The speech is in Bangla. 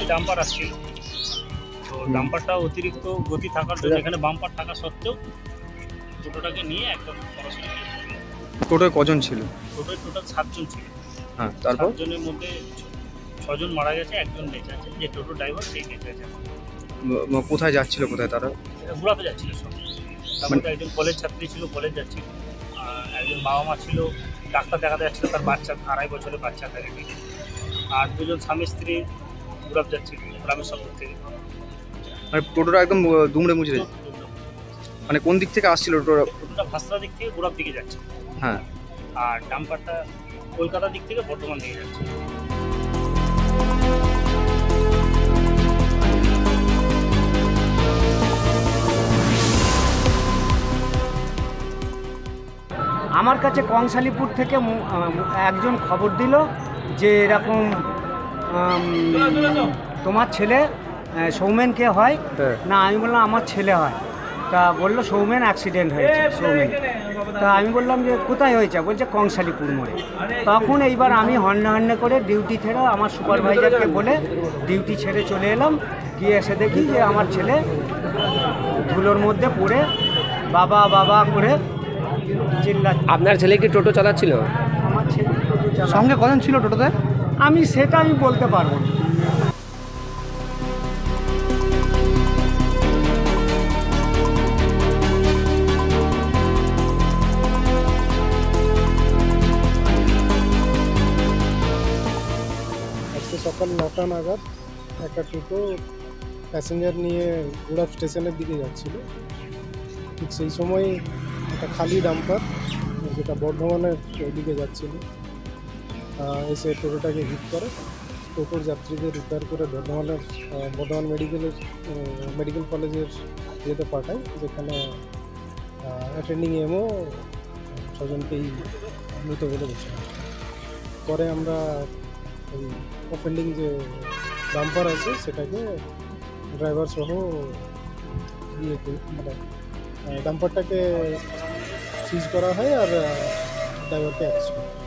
ডাম্পার আসছিল, তো ডাম্পারটা অতিরিক্ত গতি থাকার জন্য এখানে বাম্পার থাকা সত্ত্বেও টোটোটাকে নিয়ে একদম সরাসরি। টোটোয় কজন ছিল? টোটোয় টোটাল 7 জন ছিল। হ্যাঁ, তারপর 7 জনের মধ্যে 6 জন মারা গেছে, একজন বেঁচে আছে, যে টোটো ড্রাইভার সেই বেঁচে আছে। কোথায় যাচ্ছিল, কোথায় তারা? ঘোরাতে যাচ্ছিল সব। তার মধ্যে একজন কলেজ ছাত্রী ছিল, কলেজ যাচ্ছিল। একজন বাবা মা ছিল, ডাক্তার দেখাতে যাচ্ছিল, তার বাচ্চা 2.5 বছরের বাচ্চা থাকে। আর 2 জন স্বামী স্ত্রী ঘুরাপ যাচ্ছিল গ্রামের শহর থেকে। মানে টোটোটা একদম দুমড়ে মুচড়ে, মানে কোন দিক থেকে আসছিল টোটোটা ভাসরা দিক থেকে ঘোরাপ দিকে যাচ্ছে। হ্যাঁ, আর ডাম্পারটা কলকাতা দিক থেকে বর্ধমান দিকে যাচ্ছে। আমার কাছে কংসালীপুর থেকে একজন খবর দিল যে এরকম তোমার ছেলে সৌমেন কে হয় না, আমি বললাম আমার ছেলে হয়। তা বললো সৌমেন অ্যাক্সিডেন্ট হয়েছে সৌমেন। তা আমি বললাম যে কোথায় হয়েছে, বলছে কংসালীপুর মোড়ে। তখন এইবার আমি হন্যে করে ডিউটি ছেড়ে আমার সুপারভাইজারকে বলে ডিউটি ছেড়ে চলে এলাম। গিয়ে এসে দেখি যে আমার ছেলে ধুলোর মধ্যে পড়ে বাবা বাবা করে চিল্লাচ্ছে। আপনার ছেলে কি টোটো চালাচ্ছিল? আমার ছেলে টোটো চালাচ্ছে। সঙ্গে কজন ছিল টোটোতে? সেটা আমি বলতে পারবো না। সকাল 9টা নাগাদ একটা টোটো প্যাসেঞ্জার নিয়ে গুড়াপ স্টেশনের দিকে যাচ্ছিল। ঠিক সেই সময় একটা খালি ডাম্পার, যেটা বর্ধমানের ওইদিকে যাচ্ছিল, এসে টোটোটাকে হিট করে। টোটোর যাত্রীদের উদ্ধার করে বর্ধমান মেডিকেল কলেজের যেতে পাঠায়, যেখানে অ্যাটেন্ডিং এমও 6 জনকেই মৃত বলে বসে। পরে আমরা ওই অফেন্ডিং যে ডাম্পার আছে সেটাকে ড্রাইভার সহ মানে ডাম্পারটাকে সিজ করা হয় আর ড্রাইভারকে অ্যারেস্ট করা হয়।